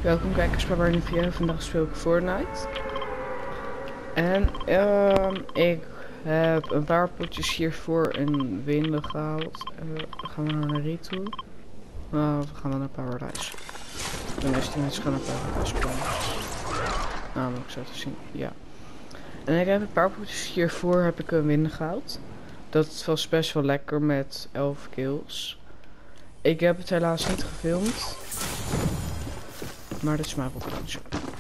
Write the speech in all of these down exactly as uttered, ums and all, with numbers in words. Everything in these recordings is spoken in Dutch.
Welkom kijkers bij Barney Video. Vandaag speel ik Fortnite. En uh, ik heb een paar potjes hiervoor in winnen gehaald. Uh, gaan we naar een toe. Uh, we gaan dan naar Paradise. De meeste mensen gaan naar Paradise spelen. Nou, moet ik zo te zien. Ja. En ik heb een paar potjes hiervoor heb ik een win gehaald. Dat was best wel lekker met elf kills. Ik heb het helaas niet gefilmd. Maar dit is mijn opdrachtje.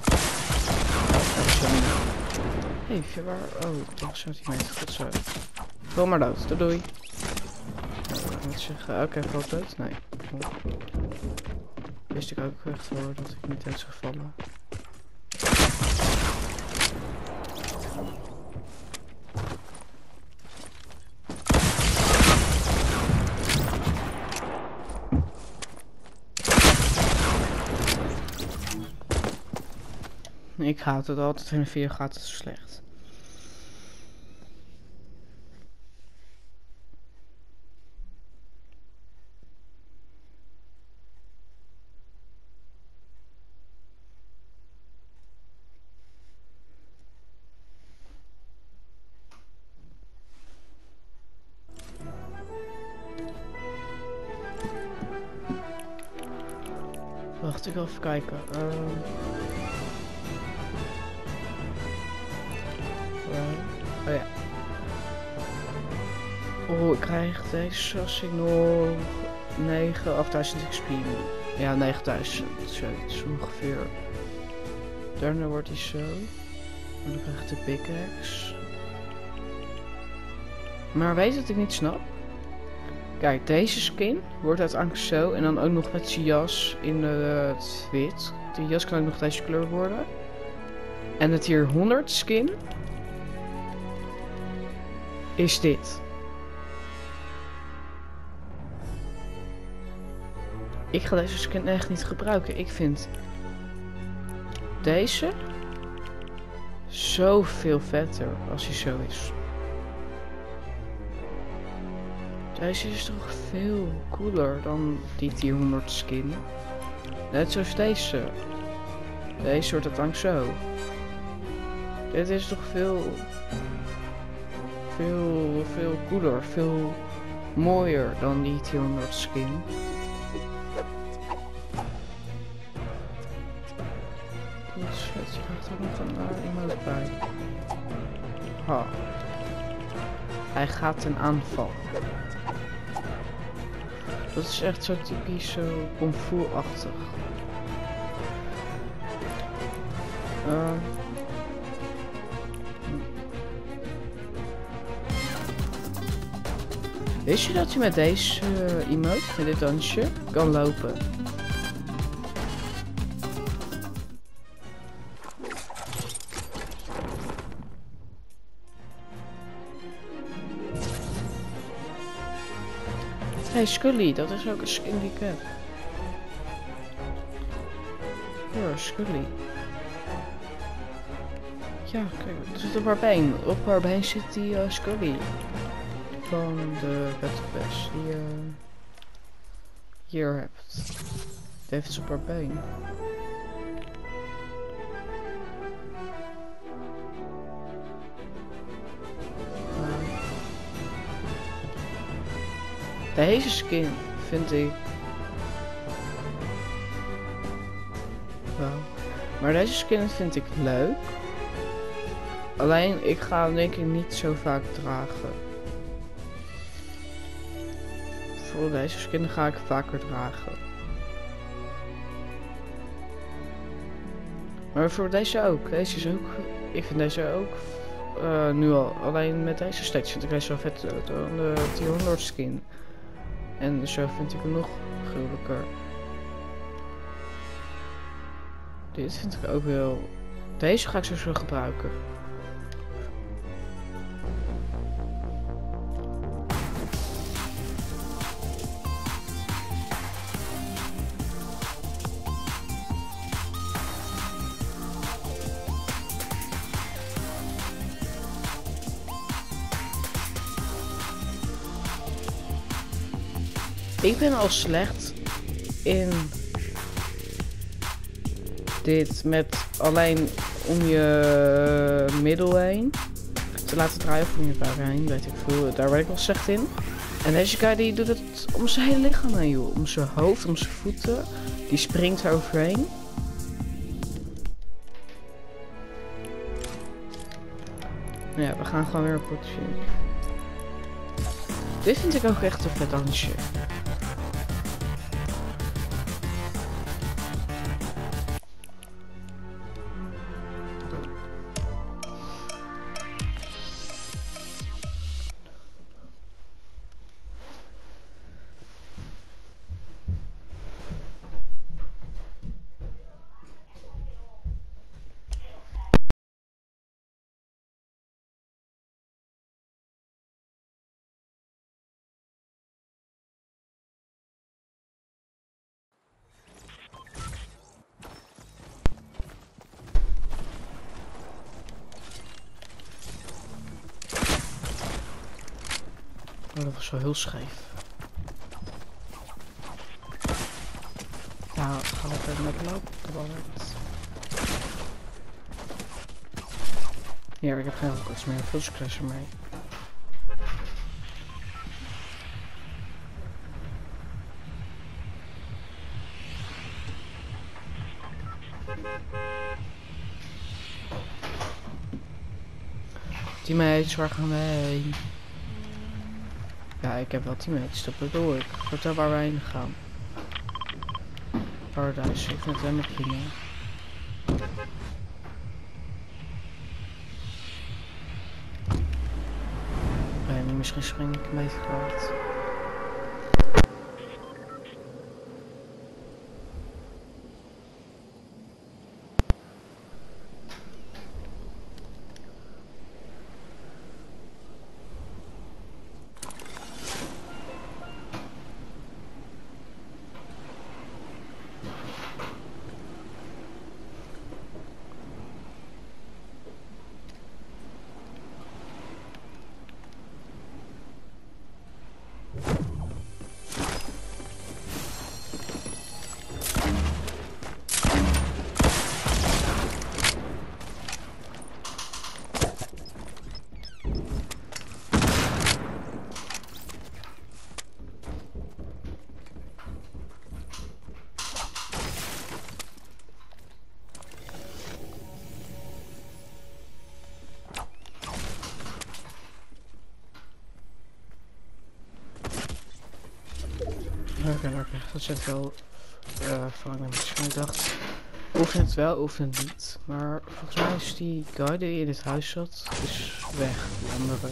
Hé, hey, waar? Oh, toch centimeter. Goed zo. Val maar dood. Doei doei. Ik moet zeggen, oké, okay, valt dood? Nee. Wist ik ook echt voor dat ik niet uit zou vallen. Ik haat het altijd, in de video gaat het zo slecht. Wacht, ik wil even kijken. Uh... Oh ja. Oh, ik krijg deze als ik nog negen of duizend X P. Ja, negenduizend. Zoiets ongeveer. Daarna wordt hij zo. En dan krijg ik de pickaxe. Maar weet je wat ik niet snap? Kijk, deze skin wordt uiteindelijk zo. En dan ook nog met zijn jas in uh, het wit. De jas kan ook nog deze kleur worden. En het hier honderd skin is dit. Ik ga deze skin echt niet gebruiken. Ik vind deze zoveel vetter als hij zo is. Deze is toch veel cooler dan die tier honderd skin. Net zoals deze. Deze wordt het dan zo. Dit is toch veel... Veel, veel cooler, veel mooier dan die tier honderd skin. Goed, shit, je krijgt er nog een uh, emote bij. Ha. Hij gaat ten aanval. Dat is echt zo typisch, zo kung fu-achtig. Uh, Wist je dat je met deze uh, emote, met dit dansje, kan lopen? Hey Scully, dat is ook een skin die ik heb. Ja, Scully. Ja, kijk, er zit op haar been. Op haar been zit die uh, Scully. Van de Battle Pass die je uh, hier hebt. Die heeft ze op haar been. Uh, deze skin vind ik wel. Maar deze skin vind ik leuk. Alleen ik ga hem denk ik niet zo vaak dragen. Voor deze skin ga ik vaker dragen. Maar voor deze ook. Deze is ook. Ik vind deze ook. Uh, nu al. Alleen met deze steeds vind ik deze wel vet. Dan de tier honderd skin. En zo vind ik hem nog gruwelijker. Dit vind ik ook wel. Deze ga ik sowieso gebruiken. Ik ben al slecht in dit met alleen om je middel heen te laten draaien, of om je buik heen, weet ik veel. Daar ben ik wel slecht in. En deze guy die doet het om zijn hele lichaam heen, joh. Om zijn hoofd, om zijn voeten. Die springt er overheen. Nou ja, we gaan gewoon weer een potje zien. Dit vind ik ook echt een vet dansje. Oh, dat was wel heel scheef. Nou, ga lekker met lopen. Hier, ik heb geen iets meer. Veel succes ermee. Teammates, waar gaan we heen? Ja, ik heb wel teammates, dat bedoel ik. Vertel waar we heen gaan. Paradise, ik vind het helemaal prima. Nee, misschien spring ik een beetje kwijt. Oké, okay, oké, okay. Dat zit wel uh, van ik dacht, oefen het wel, oefen het niet. Maar volgens mij is die guy die in het huis zat, is weg, die andere.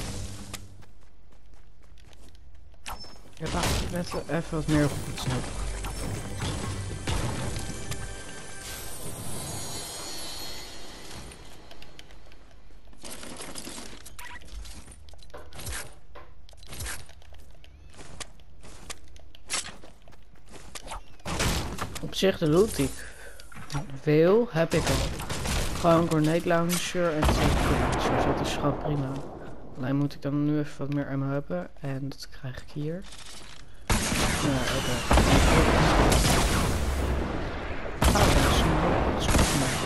Ik heb eigenlijk net even wat meer goed nodig. Op zich de loot die ik wil, heb ik al. Gewoon een grenade launcher en twee launchers, dat is gewoon prima. Alleen moet ik dan nu even wat meer ammo hebben en dat krijg ik hier. Ja, oké. Oh, dat is een dat is goed voor mij.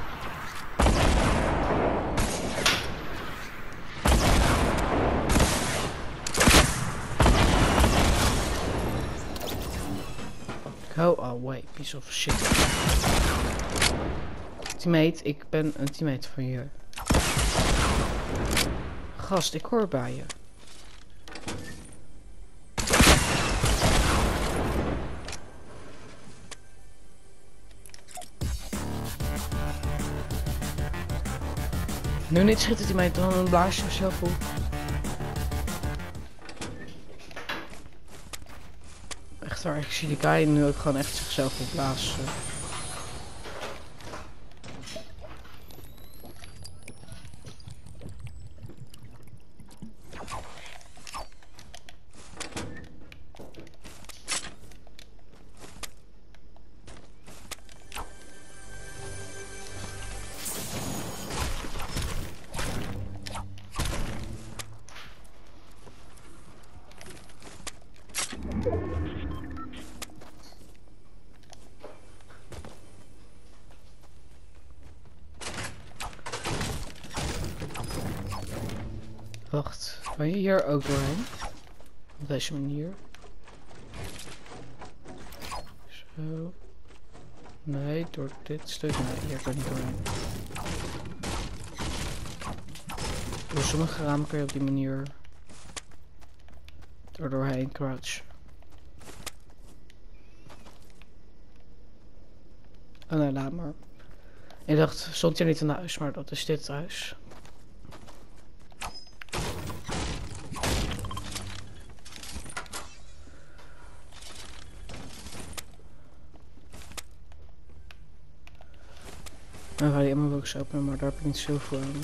Go away, piece of shit. Teammate, ik ben een teammate van je. Gast, ik hoor bij je. Nu niet schieten, teammate, dan blaas je jezelf op. Echt waar, ik zie die guy nu ook gewoon echt zichzelf opblazen. Wacht, kan je hier ook doorheen? Op deze manier. Zo. Nee, door dit stuk. Nee, hier kan je niet doorheen. Door sommige ramen kun je op die manier er doorheen crouch. Oh nee, laat maar. Ik dacht, stond hier niet in huis, maar dat is dit huis. Dan ga je helemaal box openen, maar daar heb ik niet zoveel aan.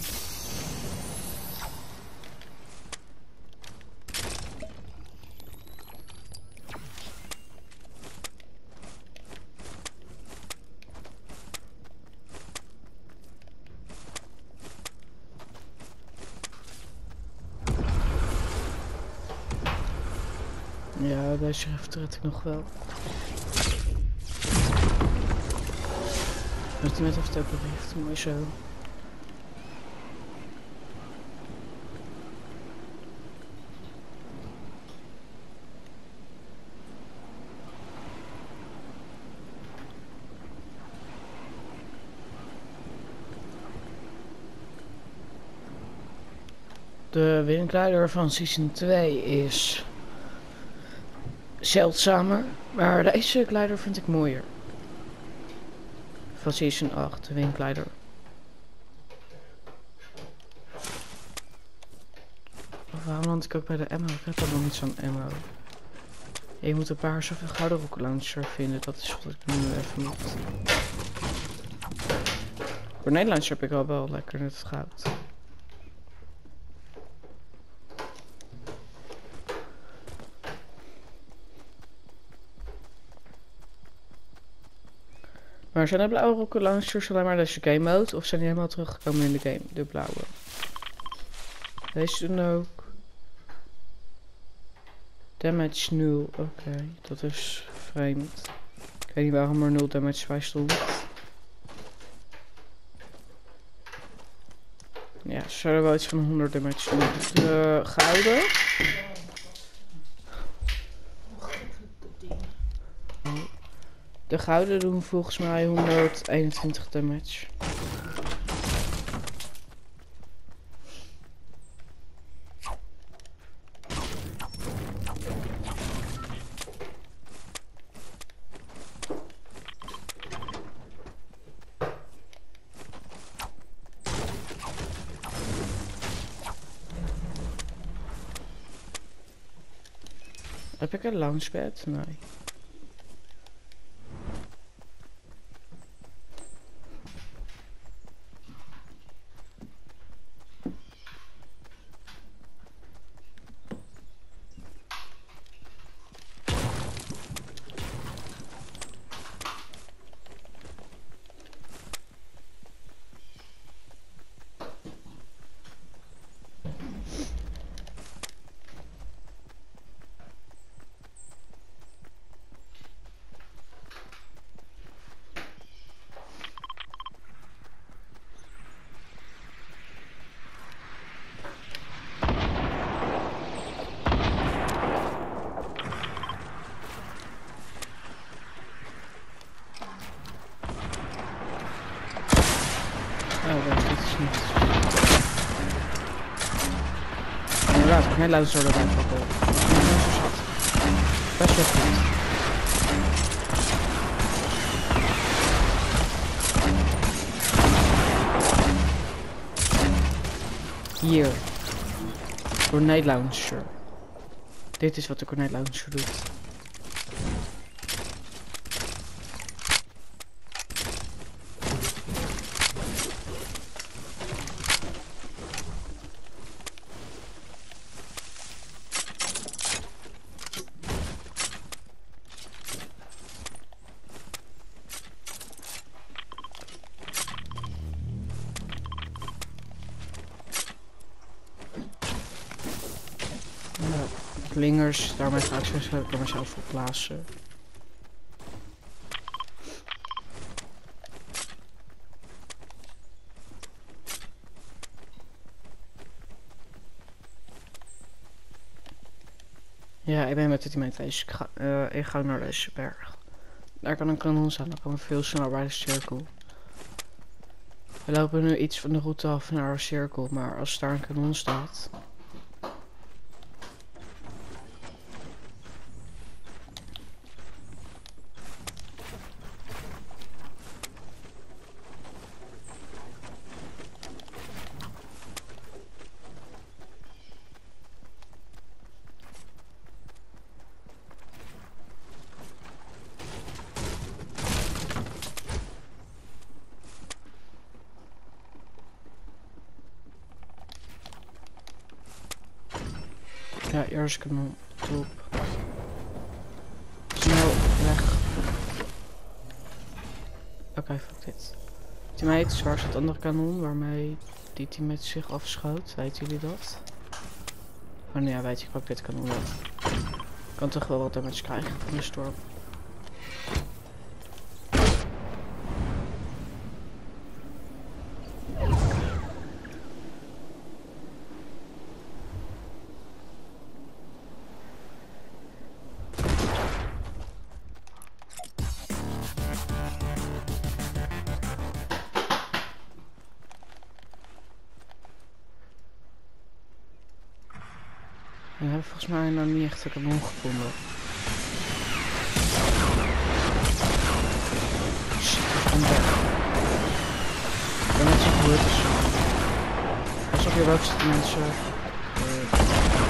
Ja, deze schrift red ik nog wel. Dat hij met heeft ook bericht, mooi zo. De windkleider van season twee is zeldzamer, maar deze kleider vind ik mooier. Van season acht, de windkleider. Of waarom land ik ook bij de ammo? Ik heb helemaal niet zo'n ammo. Ja, je moet een paar zoveel gouden rocket launcher vinden, dat is wat ik nu even moet. Grenade launcher heb ik al wel lekker net het goud. Maar zijn de blauwe rocket launchers alleen maar deze game mode of zijn die helemaal teruggekomen in de game, de blauwe? Deze doen ook. Damage nul, oké, okay, dat is vreemd. Ik weet niet waarom er nul damage bij stond. Ja, ze zouden wel iets van honderd damage doen. De gouden. De gouden doen volgens mij honderdeenentwintig damage. Heb ik een launchpad? Nee. Oh, dat is niet. Inderdaad, ik net luister erbij pakken. Best wel goed. Hier. Grenade launcher. Dit is wat de grenade launcher doet. Klingers, daarmee ga ik ze door mezelf verplaatsen. Ja, ik ben met het teammate bezig. Ik ga, uh, ik ga naar deze berg. Daar kan een kanon staan, dan komen we veel sneller bij de cirkel. We lopen nu iets van de route af naar de cirkel, maar als daar een kanon staat... Ja, eerst kanon. Top. Snel weg. Oké, okay, fuck dit. Teammates, waar is het andere kanon waarmee die teammate zich afschoot? Weten jullie dat? Oh nee, ja, weet je, ik pak dit kanon wel. Ik kan toch wel wat damage krijgen van de storm. We hebben volgens mij nog niet echt een kanon gevonden. Shit, ik ben weg. Ik ben net zo goed. Alsof je ook zitten mensen. Uh,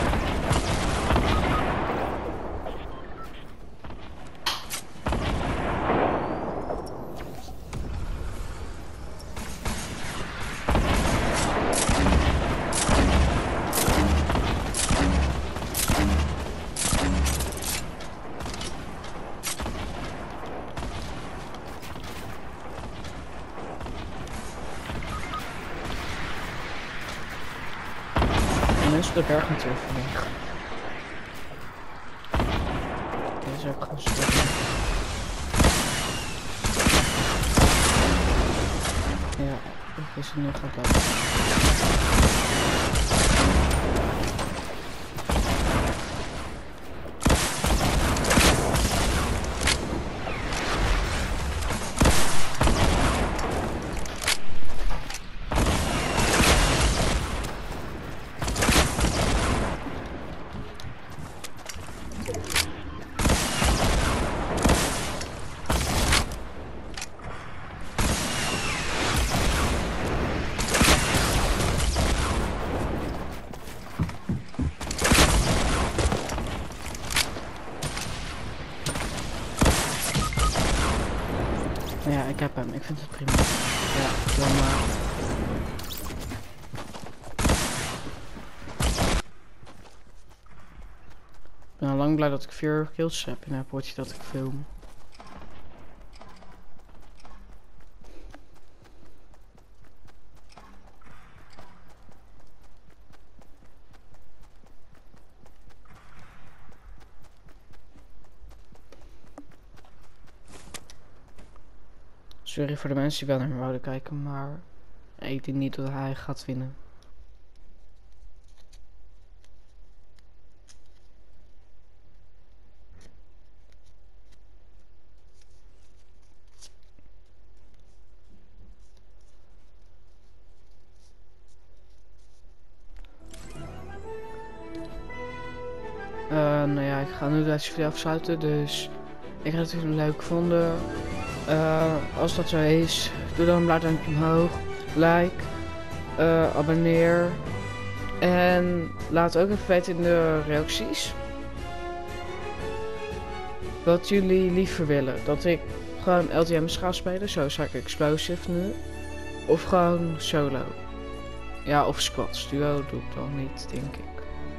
Mensen op de berg natuurlijk vanwege. Dit is ook gewoon stuk. Ja, ik is er nu gaat lopen. Ja, ik heb hem. Ik vind het prima. Ja, doe maar. Ik ben al lang blij dat ik vier kills heb in het potje dat ik film. Sorry voor de mensen die wel naar me wouden kijken, maar ik denk niet dat hij gaat winnen. Uh, nou ja, ik ga nu deze video afsluiten, dus ik heb het leuk gevonden. Uh, als dat zo is, doe dan een blauw duimpje omhoog, like, uh, abonneer en laat ook even weten in de reacties wat jullie liever willen. Dat ik gewoon L T M's ga spelen, zoals ik Explosive nu, of gewoon solo. Ja, of squads, duo doe ik dan niet, denk ik.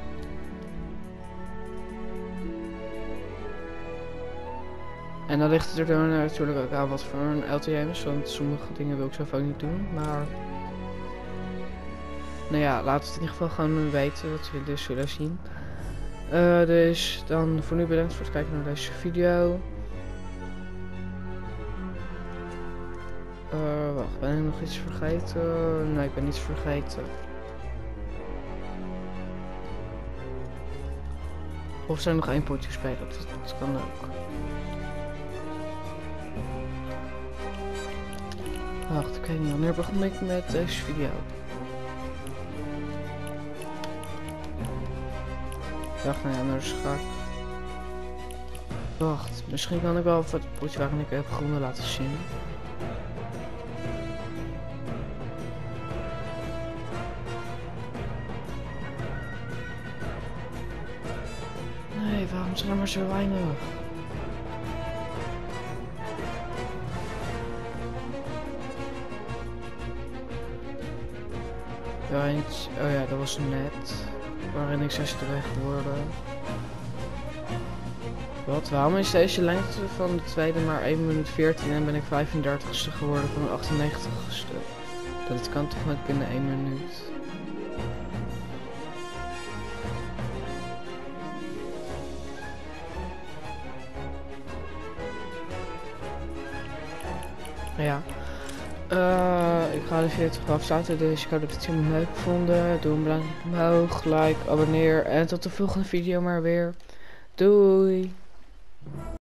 En dan ligt het er dan natuurlijk ook aan wat voor een L T M's, want sommige dingen wil ik zelf ook niet doen, maar... Nou ja, laat het in ieder geval gewoon weten wat jullie dus zullen zien. Uh, dus dan voor nu bedankt voor het kijken naar deze video. Uh, wacht, ben ik nog iets vergeten? Nee, ik ben niets vergeten. Of zou ik nog één potje spelen? Dat, dat kan ook. Wacht, ik weet niet wanneer begon ik met deze video. Wacht, nou ja, naar de schaak. Wacht, misschien kan ik wel even het potje waarin ik heb begonnen laten zien. Nee, waarom zijn er maar zo weinig? Ja, eens, oh ja, dat was net. Waarin ik zesde ben geworden. Wat? Waarom is deze lengte van de tweede maar één minuut veertien en ben ik vijfendertigste geworden van de achtennegentigste? Dat kan toch niet binnen één minuut? Ja. Uh, ik ga de video toch afsluiten, dus ik hoop dat het jullie leuk vonden. Doe een belangrijk omhoog, like, abonneer en tot de volgende video maar weer. Doei!